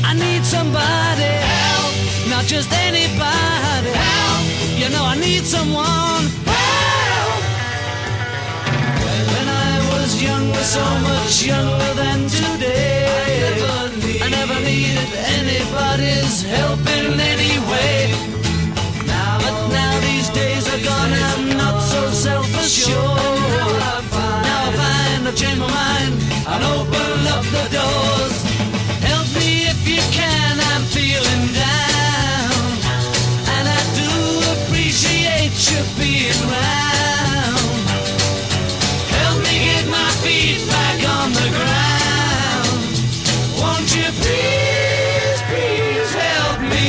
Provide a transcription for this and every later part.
I need somebody help, not just anybody help. You know I need someone help. When I was younger, so much younger than today, I never needed anybody's help in any way. But now these days are gone, I'm not so self-assured. Now I find I've changed my mind and open up the doors. Help me if you can, I'm feeling down, and I do appreciate you being round. Help me get my feet back on the ground. Won't you please, please help me?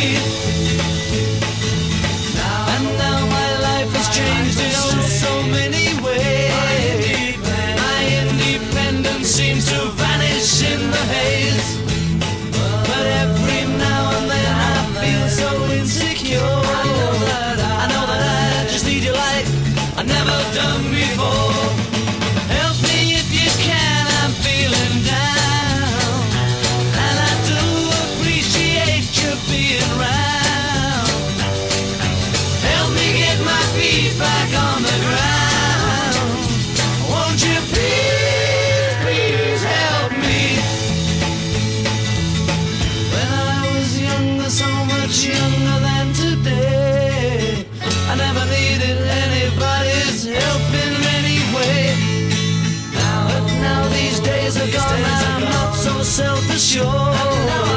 And now my life has changed in oh so many ways. My independence seems to vanish in the haze. But every now and then I feel so insecure. I know that I just need you like I've never done before. Help me if you can, I'm feeling down, and I do appreciate you being round. Help me get my feet back on the ground. Won't you please, please help me? When I was younger, so much younger than today, I never needed anybody's help in any way. But now these days are gone, I'm not so self-assured.